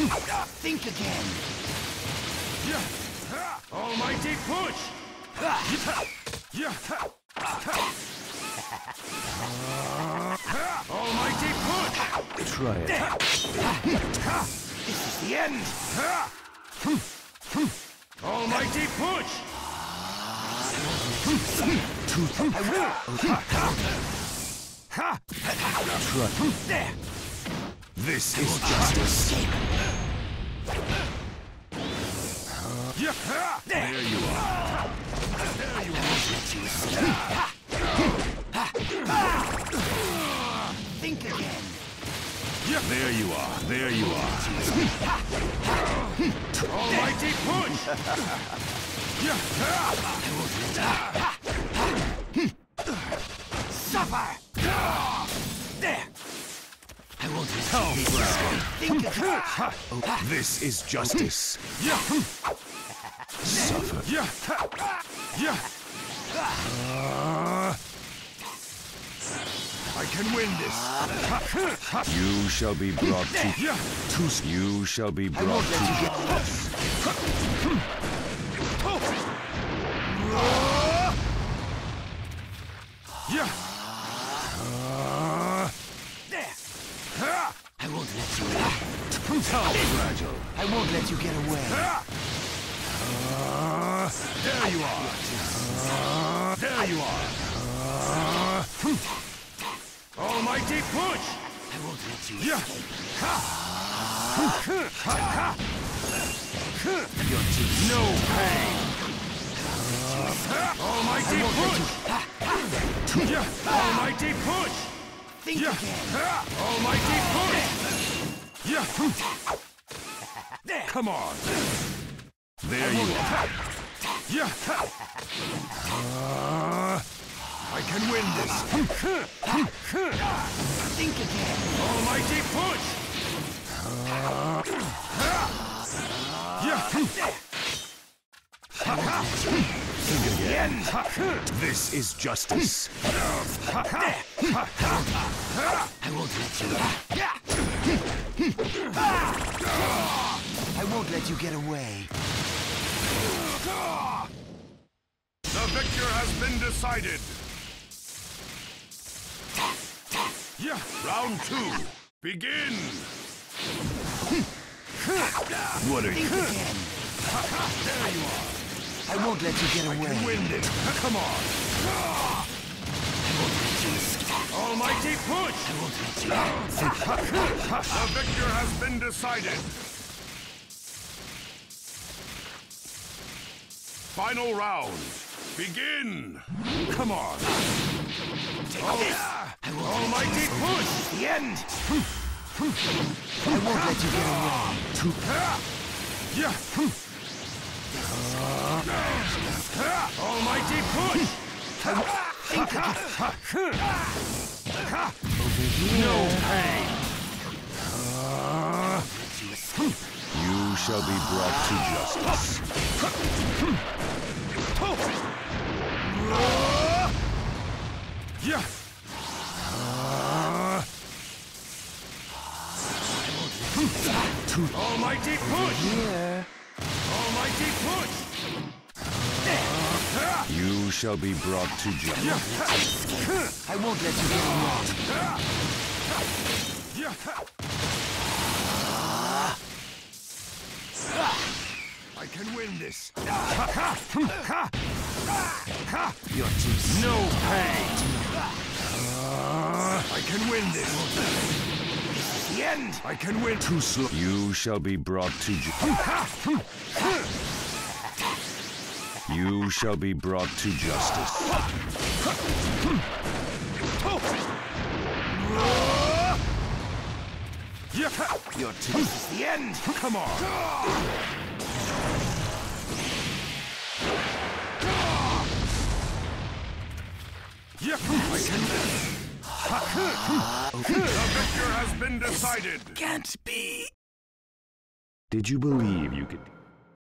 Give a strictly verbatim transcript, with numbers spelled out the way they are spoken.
Think again. Almighty push! Almighty push! Try it. This is the end. Almighty push! I will. Try. There. This is justice. There you are. There you are. Think again. There you are. There you are. Almighty push! Suffer. There. I won't let How you proud. think again. This is justice. Suffer. I can win this. You shall be brought to. to you shall be brought to. Yeah. There. I won't let you. How fragile. I won't let you get away. There you are. There you are. Almighty push! I won't let you. Yeah. No pain. Almighty push! Yeah. Almighty push! Think Yeah. again. Almighty push! Yeah. There. Come on. There you are. Yeah. I can win this. Think again. Almighty push! Yeah. Think again. This is justice. I won't let you. I won't let you get away. The victor has been decided. Yeah. Round two. Begin. What are Think you? again. There you are. I won't let you get I away. can win this. Come on. I won't let you escape. Almighty push. I won't let you. The victor has been decided. Final round. Begin. Come on. Oh, I won't almighty push. The end. I won't let you get away. Yeah. Almighty push. Think again. No pain. You shall be brought to justice. Yeah. Almighty push. Here. Almighty push. You shall be brought to justice. I won't let you get away. I can win this. You're too No pain. I can win this. the end. I can win. Too slow. You shall be brought to justice. You shall be brought to justice. You're too. This is the end. Come on. Yeah, I can win. The victor has been decided. Can't be. Did you believe you could...